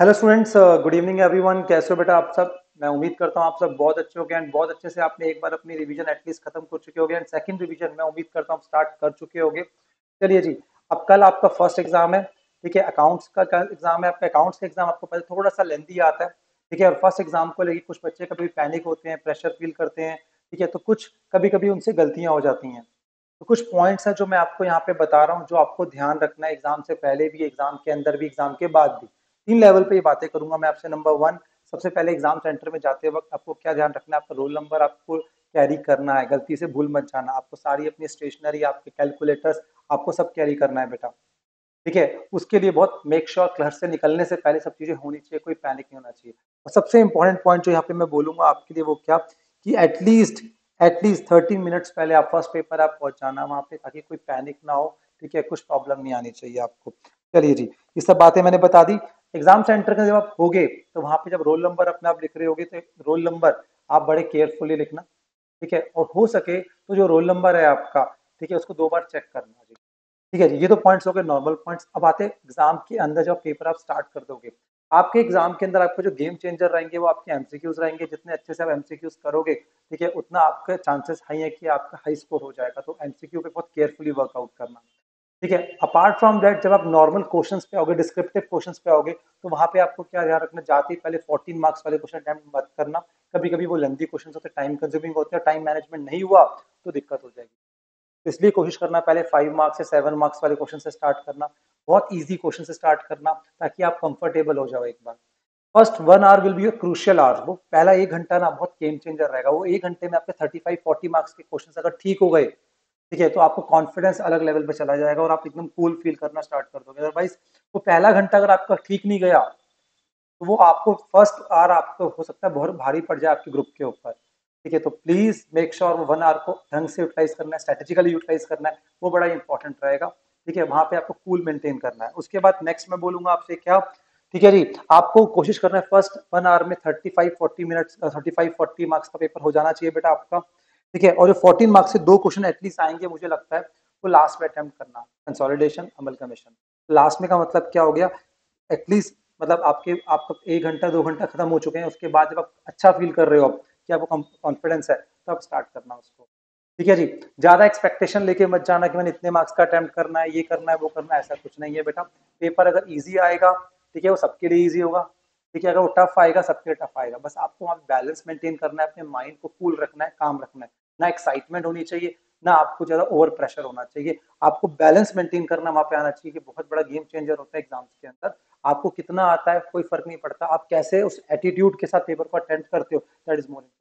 Hello students, good evening everyone. कैसे हो बेटा आप सब? मैं उम्मीद करता हूँ आप सब बहुत अच्छे हो गए एंड बहुत अच्छे से आपने एक बार अपनी रिवीजन एटलीस्ट खत्म कर चुके होगे एंड सेकंड रिवीजन मैं उम्मीद करता हूँ स्टार्ट कर चुके होगे। चलिए जी, अब कल आपका फर्स्ट एग्जाम है। ठीक है, अकाउंट्स का कल एग्जाम है आपका। अकाउंट्स का एग्जाम आपको पता थोड़ा सा लेंदी आता है। ठीक है, और फर्स्ट एग्जाम को लेकर कुछ बच्चे कभी पैनिक होते हैं, प्रेशर फील करते हैं। ठीक है, तो कुछ कभी कभी उनसे गलतियां हो जाती हैं। तो कुछ पॉइंट्स हैं जो मैं आपको यहाँ पे बता रहा हूँ, जो आपको ध्यान रखना है एग्जाम से पहले भी, एग्जाम के अंदर भी, एग्जाम के बाद भी। तीन लेवल पे ये बातें करूंगा मैं आपसे। नंबर वन, सबसे पहले एग्जाम सेंटर में जाते वक्त आपको क्या ध्यान रखना है? आपका रोल नंबर आपको कैरी करना है, गलती से भूल मत जाना। आपको सारी अपनी स्टेशनरी, आपके कैलकुलेटर्स, आपको सब कैरी करना है बेटा। ठीक है, उसके लिए बहुत मेक श्योर घर से निकलने से पहले सब चीजें होनी चाहिए, कोई पैनिक नहीं होना चाहिए। और सबसे इंपॉर्टेंट पॉइंट जो यहाँ पे मैं बोलूंगा आपके लिए वो क्या, कि एटलीस्ट 30 मिनट्स पहले आप फर्स्ट पेपर आप पहुंच जाना वहां पे, ताकि कोई पैनिक ना हो। ठीक है, कुछ प्रॉब्लम नहीं आनी चाहिए आपको। चलिए जी, ये सब बातें मैंने बता दी। एग्जाम सेंटर का जब आप होगे तो वहां पे जब रोल नंबर अपने आप लिख रहे होगे तो रोल नंबर आप बड़े केयरफुली लिखना। ठीक है, और हो सके तो जो रोल नंबर है आपका, ठीक है, उसको 2 बार चेक करना जी। ठीक है जी, ये तो पॉइंट्स हो गए नॉर्मल पॉइंट्स। अब आते हैं एग्जाम के अंदर, जब पेपर आप स्टार्ट कर दोगे, आपके एग्जाम के अंदर आपको जो गेम चेंजर रहेंगे वो आपके एमसीक्यूज रहेंगे। जितने अच्छे से आप एमसीक्यूज करोगे, ठीक है, उतना आपके चांसेस हाई है कि आपका हाई स्कोर हो जाएगा। तो एमसीक्यू पे बहुत केयरफुली वर्कआउट करना। ठीक है, अपार्ट फ्रॉम दैट जब आप नॉर्मल क्वेश्चंस पे आओगे, डिस्क्रिप्टिव क्वेश्चंस पे आओगे, तो वहां पे आपको क्या ध्यान रखना, जाते ही पहले 14 मार्क्स वाले क्वेश्चन अटेम्प्ट मत करना। कभी कभी वो लेंथी क्वेश्चंस होते हैं, टाइम कंज्यूमिंग होते हैं, टाइम मैनेजमेंट नहीं हुआ तो दिक्कत हो जाएगी। तो इसलिए कोशिश करना पहले 5 मार्क्स या 7 मार्क्स वाले क्वेश्चन से स्टार्ट करना। बहुत ईजी क्वेश्चन से स्टार्ट करना, ताकि आप कंफर्टेबल हो जाओ एक बार। First 1 hour will be a crucial hour. वो पहला 1 घंटा ना बहुत गेम चेंजर रहेगा। वो 1 घंटे में आपके 35-40 मार्क्स के क्वेश्चन अगर ठीक हो गए, ठीक है, तो आपको कॉन्फिडेंस अलग लेवल पे चला जाएगा और आप एकदम कूल फील करना स्टार्ट कर दोगे। अदरवाइज वो पहला घंटा अगर आपका ठीक नहीं गया, तो वो आपको फर्स्ट आवर आपको हो सकता है बहुत भारी पड़ जाए आपके ग्रुप के ऊपर। ठीक है, तो प्लीज मेक श्योर वो 1 आवर को ढंग से यूटिलाइज करना है, स्ट्रेटेजिकली यूटिलाइज करना है। वो बड़ा इंपॉर्टेंट रहेगा। ठीक है, वहां पे आपको कूल मेंटेन करना है। उसके बाद नेक्स्ट मैं बोलूंगा आपसे क्या, ठीक है जी, आपको कोशिश करना है फर्स्ट 1 आवर में 35-40 मिनट्स, 35-40 मार्क्स का पेपर हो जाना चाहिए बेटा आपका। ठीक है, और जो 14 मार्क्स से 2 क्वेश्चन एटलीस्ट आएंगे मुझे लगता है, वो लास्ट में अटेम्प्ट करना, कंसोलिडेशन, अमल कमीशन। लास्ट में का मतलब क्या हो गया, एटलीस्ट मतलब आपका 1 घंटा 2 घंटा खत्म हो चुके हैं, उसके बाद जब आप अच्छा फील कर रहे हो, कि आपको कॉन्फिडेंस है, तब स्टार्ट करना उसको। ठीक है जी, ज्यादा एक्सपेक्टेशन लेके मत जाना कि मैंने इतने मार्क्स का अटेम्प्ट करना है, ये करना है, वो करना है। ऐसा कुछ नहीं है बेटा। पेपर अगर इजी आएगा, ठीक है, वो सबके लिए इजी होगा। ठीक है, अगर वो टफ आएगा, सबके लिए टफ आएगा। बस आपको वहाँ बैलेंस मेंटेन करना है, अपने माइंड को कूल रखना है, काम रखना है। ना एक्साइटमेंट होनी चाहिए, ना आपको ज्यादा ओवर प्रेशर होना चाहिए। आपको बैलेंस मेंटेन करना वहां पे आना चाहिए, कि बहुत बड़ा गेम चेंजर होता है एग्जाम्स के अंदर। आपको कितना आता है कोई फर्क नहीं पड़ता, आप कैसे उस एटीट्यूड के साथ पेपर को अटेम्प्ट करते हो, दैट इज मोर।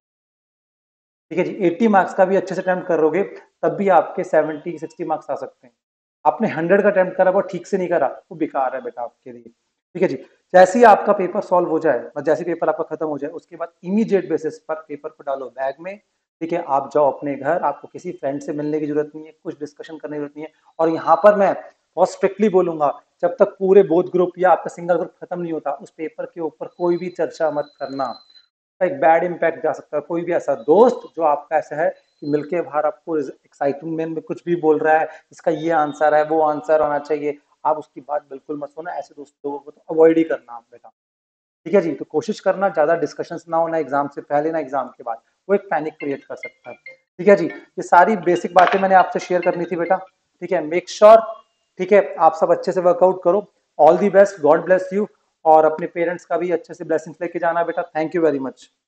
ठीक है जी, 80 मार्क्स का भी अच्छे से अटेम्प्ट करोगे, तब भी आपके 70-60 मार्क्स आ सकते हैं। आपने 100 का अटेम्प्ट करा, वो ठीक से नहीं करा, वो बेकार है बेटा आपके लिए। ठीक है जी, जैसे ही आपका पेपर सॉल्व हो जाए, जैसे पेपर आपका खत्म हो जाए, उसके बाद इमीडिएट बेसिस पर पेपर को डालो बैग में। ठीक है, आप जाओ अपने घर, आपको किसी फ्रेंड से मिलने की जरूरत नहीं है, कुछ डिस्कशन करने की जरूरत नहीं है। और यहाँ पर मैं बहुत स्ट्रिक्टली बोलूंगा, जब तक पूरे बोथ ग्रुप या आपका सिंगल ग्रुप खत्म नहीं होता, उस पेपर के ऊपर कोई भी चर्चा मत करना। का एक बैड इम्पैक्ट जा सकता है। कोई भी ऐसा दोस्त जो आपका ऐसा है कि मिलके बाहर आपको एक्साइटमेंट में कुछ भी बोल रहा है, इसका ये आंसर है, वो आंसर होना चाहिए, आप उसकी बात बिल्कुल मत सुनना। ऐसे दोस्त लोगों को तो अवॉइड ही करना आप बेटा। ठीक है जी, तो कोशिश करना ज्यादा डिस्कशंस ना होना एग्जाम से पहले ना एग्जाम के बाद, वो एक पैनिक क्रिएट कर सकता है। ठीक है जी, ये सारी बेसिक बातें मैंने आपसे शेयर करनी थी बेटा। ठीक है, मेक श्योर, ठीक है, आप सब अच्छे से वर्कआउट करो। All the best, god bless you. और अपने पेरेंट्स का भी अच्छे से ब्लेसिंग्स लेके जाना बेटा। Thank you very much.